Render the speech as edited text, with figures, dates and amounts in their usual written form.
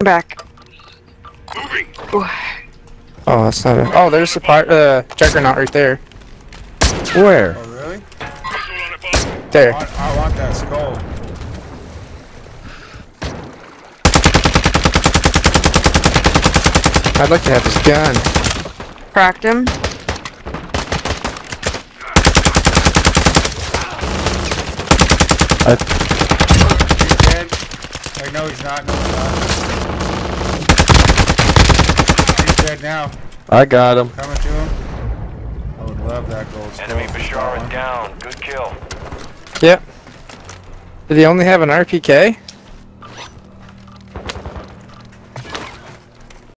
Back. Ooh. Oh, that's not it. Oh, there's the juggernaut right there. Where? Oh, really? There. I want that skull. I'd like to have his gun. Cracked him. He's dead. Wait, no, he's not. No, he's not. He's dead now. I got him. Coming to him. I would love that gold skull. Enemy Bashar is down. Good kill. Yep. Did he only have an RPK?